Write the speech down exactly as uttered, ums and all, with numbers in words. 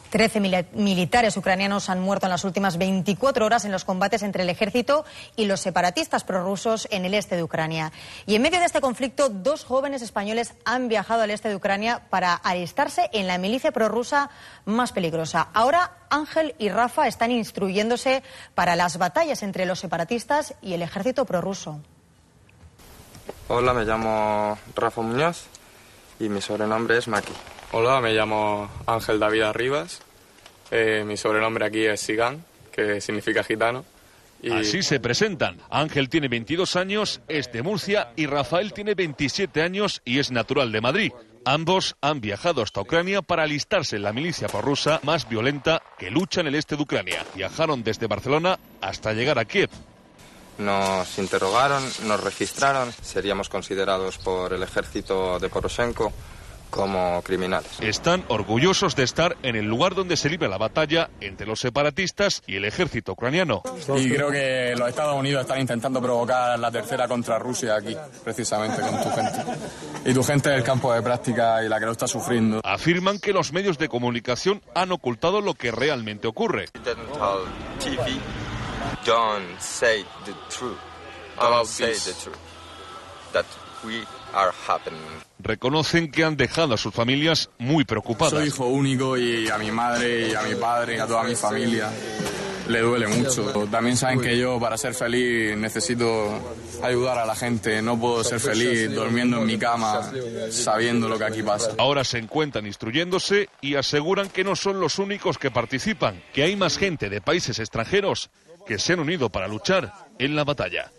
Trece mil militares ucranianos han muerto en las últimas veinticuatro horas en los combates entre el ejército y los separatistas prorrusos en el este de Ucrania. Y en medio de este conflicto, dos jóvenes españoles han viajado al este de Ucrania para alistarse en la milicia prorrusa más peligrosa. Ahora Ángel y Rafa están instruyéndose para las batallas entre los separatistas y el ejército prorruso. Hola, me llamo Rafa Muñoz y mi sobrenombre es Maki. Hola, me llamo Ángel David Arribas. Eh, mi sobrenombre aquí es Sigán, que significa gitano. Y... Así se presentan. Ángel tiene veintidós años, es de Murcia, y Rafael tiene veintisiete años y es natural de Madrid. Ambos han viajado hasta Ucrania para alistarse en la milicia prorrusa más violenta que lucha en el este de Ucrania. Viajaron desde Barcelona hasta llegar a Kiev. Nos interrogaron, nos registraron, seríamos considerados por el ejército de Poroshenko como criminales. Están orgullosos de estar en el lugar donde se libra la batalla entre los separatistas y el ejército ucraniano. Y creo que los Estados Unidos están intentando provocar la tercera contra Rusia aquí, precisamente con tu gente. Y tu gente es el campo de práctica y la que lo está sufriendo. Afirman que los medios de comunicación han ocultado lo que realmente ocurre. Don't say the truth. Don't say the truth. That we are happening. Reconocen que han dejado a sus familias muy preocupadas. Soy hijo único y a mi madre y a mi padre y a toda mi familia le duele mucho. También saben que yo, para ser feliz, necesito ayudar a la gente. No puedo ser feliz durmiendo en mi cama sabiendo lo que aquí pasa. Ahora se encuentran instruyéndose y aseguran que no son los únicos que participan, que hay más gente de países extranjeros que se han unido para luchar en la batalla.